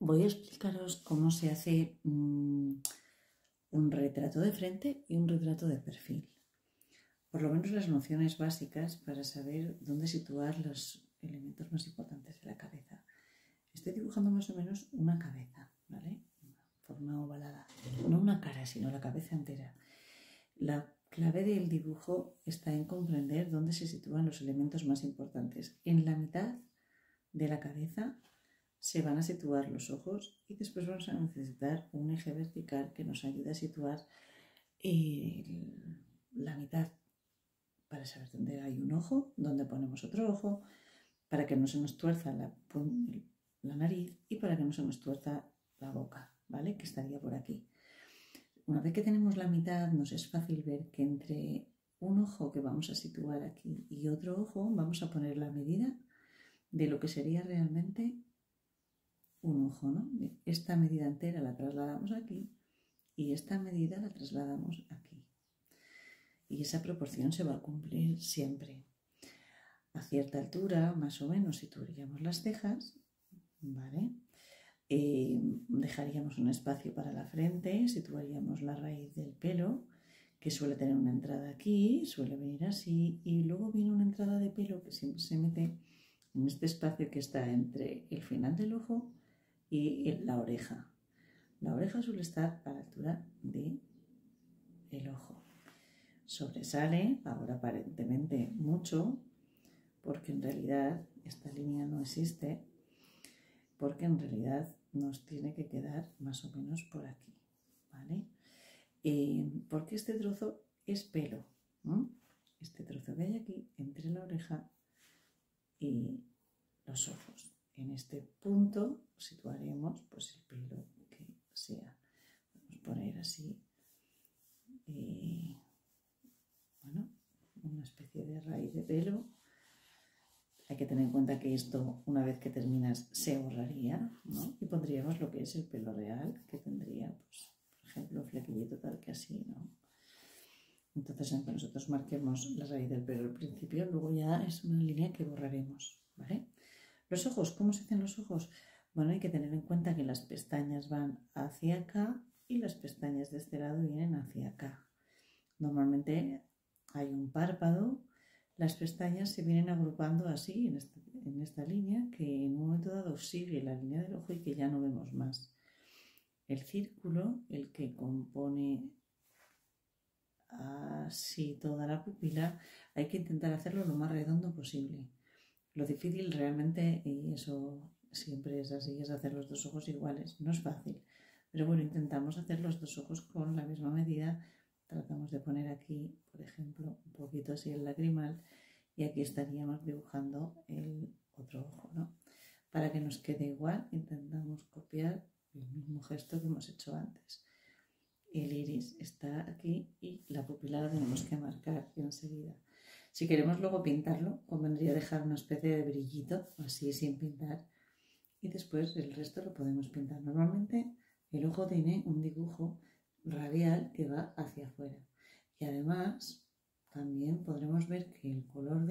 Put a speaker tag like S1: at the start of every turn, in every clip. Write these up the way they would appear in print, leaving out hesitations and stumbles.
S1: voy a explicaros cómo se hace un retrato de frente y un retrato de perfil. Por lo menos las nociones básicas para saber dónde situar los elementos más importantes de la cabeza. Estoy dibujando más o menos una cabeza, ¿vale? Una forma ovalada. No una cara, sino la cabeza entera. La clave del dibujo está en comprender dónde se sitúan los elementos más importantes. En la mitad de la cabeza se van a situar los ojos y después vamos a necesitar un eje vertical que nos ayude a situar la mitad para saber dónde hay un ojo, dónde ponemos otro ojo, para que no se nos tuerza la nariz y para que no se nos tuerza la boca, ¿vale? Que estaría por aquí. Una vez que tenemos la mitad, nos es fácil ver que entre un ojo que vamos a situar aquí y otro ojo vamos a poner la medida de lo que sería realmente un ojo, ¿no? Esta medida entera la trasladamos aquí y esta medida la trasladamos aquí. Y esa proporción se va a cumplir siempre. A cierta altura, más o menos, situaríamos las cejas, ¿vale? Dejaríamos un espacio para la frente, situaríamos la raíz del pelo, que suele tener una entrada aquí, suele venir así, y luego viene una entrada de pelo que siempre se mete en este espacio que está entre el final del ojo y la oreja. La oreja suele estar a la altura del ojo. Sobresale, ahora aparentemente mucho, porque en realidad esta línea no existe, porque en realidad nos tiene que quedar más o menos por aquí, ¿vale? Porque este trozo es pelo, ¿no? Este trozo que hay aquí entre la oreja y los ojos. En este punto situaremos pues el pelo que sea. Vamos a poner así, bueno, una especie de raíz de pelo. Hay que tener en cuenta que esto, una vez que terminas, se borraría, ¿no? Y pondríamos lo que es el pelo real, que tendría, pues, por ejemplo, un flequillito tal que así, ¿no? Entonces, aunque nosotros marquemos la raíz del pelo al principio, luego ya es una línea que borraremos, ¿vale? Los ojos, ¿cómo se hacen los ojos? Bueno, hay que tener en cuenta que las pestañas van hacia acá y las pestañas de este lado vienen hacia acá. Normalmente hay un párpado. Las pestañas se vienen agrupando así en esta línea que en un momento dado sigue la línea del ojo y que ya no vemos más. El círculo, el que compone así toda la pupila, hay que intentar hacerlo lo más redondo posible. Lo difícil realmente, y eso siempre es así, es hacer los dos ojos iguales. No es fácil, pero bueno, intentamos hacer los dos ojos con la misma medida. Tratamos de poner aquí, por ejemplo, un poquito así el lagrimal y aquí estaríamos dibujando el otro ojo, ¿no? Para que nos quede igual, intentamos copiar el mismo gesto que hemos hecho antes. El iris está aquí y la pupila la tenemos que marcar enseguida. Si queremos luego pintarlo, convendría dejar una especie de brillito, así sin pintar, y después el resto lo podemos pintar. Normalmente el ojo tiene un dibujo radial que va hacia afuera. Y además también podremos ver que el color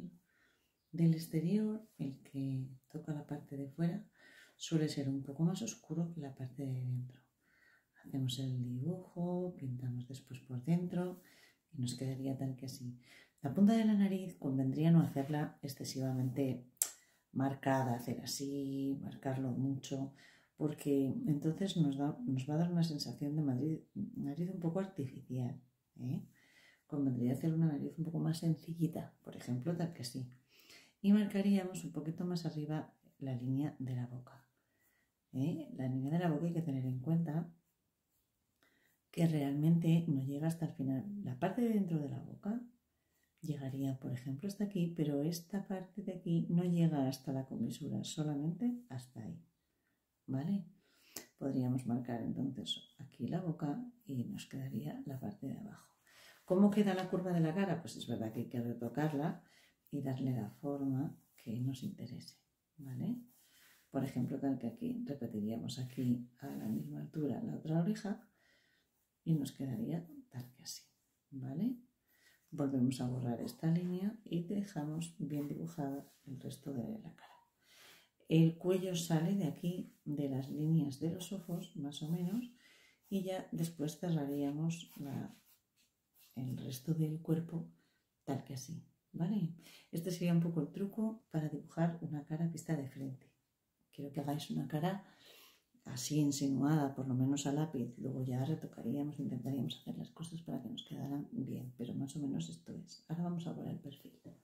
S1: del exterior, el que toca la parte de fuera, suele ser un poco más oscuro que la parte de dentro. Hacemos el dibujo, pintamos después por dentro y nos quedaría tal que así. La punta de la nariz convendría no hacerla excesivamente marcada, hacer así, marcarlo mucho, porque entonces nos va a dar una sensación de nariz un poco artificial, ¿eh? Convendría hacer una nariz un poco más sencillita, por ejemplo, tal que así. Y marcaríamos un poquito más arriba la línea de la boca, ¿eh? La línea de la boca hay que tener en cuenta que realmente no llega hasta el final. La parte de dentro de la boca llegaría, por ejemplo, hasta aquí, pero esta parte de aquí no llega hasta la comisura, solamente hasta ahí, ¿vale? Podríamos marcar entonces aquí la boca y nos quedaría la parte de abajo. ¿Cómo queda la curva de la cara? Pues es verdad que hay que retocarla y darle la forma que nos interese, ¿vale? Por ejemplo, tal que aquí, repetiríamos aquí a la misma altura la otra oreja y nos quedaría tal que así, ¿vale? Volvemos a borrar esta línea y dejamos bien dibujada el resto de la cara. El cuello sale de aquí, de las líneas de los ojos, más o menos, y ya después cerraríamos el resto del cuerpo tal que así, ¿vale? Este sería un poco el truco para dibujar una cara vista de frente. Quiero que hagáis una cara así insinuada, por lo menos a lápiz. Luego ya retocaríamos, intentaríamos hacer las cosas para que nos quedaran bien, pero más o menos esto es. Ahora vamos a ver el perfil.